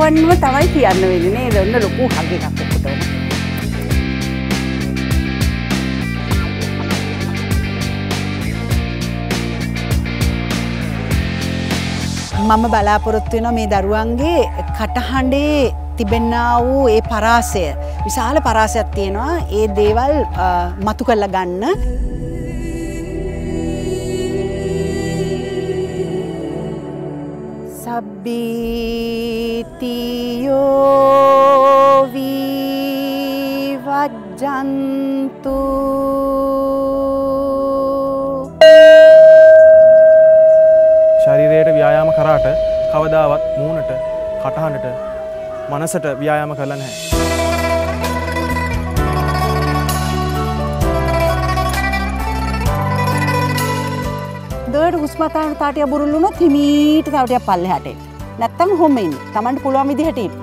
දරුවන්ව තමයි කියන්න වෙන්නේ නේද? ඔන්න ලොකු හග් එකක් ඔක්කොටම. මම බලාපොරොත්තු වෙනවා මේ දරුවන්ගේ කටහඬේ තිබෙනා වූ ඒ පරාසය විශාල පරාසයක් තියෙනවා. ඒ දේවල් මතු කරලා ගන්න. සබ්බීතියෝ විවජ්ජන්තු ශරීරයට ව්‍යායාම කරාට කවදාවත් මූණට කටහඬට මනසට ව්‍යායාම කරලා නැහැ. දොඩ හුස්ම ගන්න තාටිය බුරුල් වුණොත් හිමීට තව ටිකක් පල්ලෙහාට එන්න. නැත්තම් හොම ඉන්න. Tamanට පුළුවන් විදිහට ඉන්න.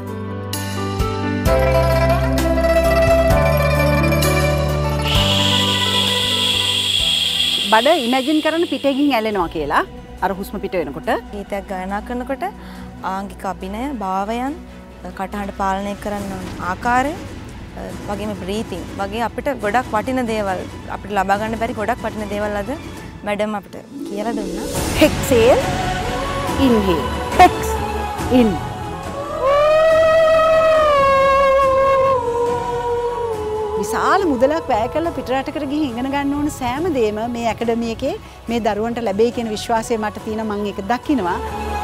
බඩ ඉමැජින් කරන පිටේකින් ඇලෙනවා කියලා. අර හුස්ම පිට වෙනකොට ගීතයක් ගායනා කරනකොට ආංගික අභිනය භාවයන් කටහඬ පාලනය කරන්න ආකාරය වගේම බ්‍රීතිං වගේ අපිට ගොඩක් වටින දේවල් අපිට ලබා ගන්න බැරි ගොඩක් වටින දේවල් අද මැඩම් අපිට කියලා දුන්නා. exhale inhale hex in විශාල මුදලක් වැය කරලා පිටරටකට ගිහින් ඉගෙන ගන්න ඕන සෑම දෙයක්ම මේ ඇකඩමි එකේ මේ දරුවන්ට ලැබෙයි කියන විශ්වාසය මට තියෙනවා. මම ඒක දකිනවා.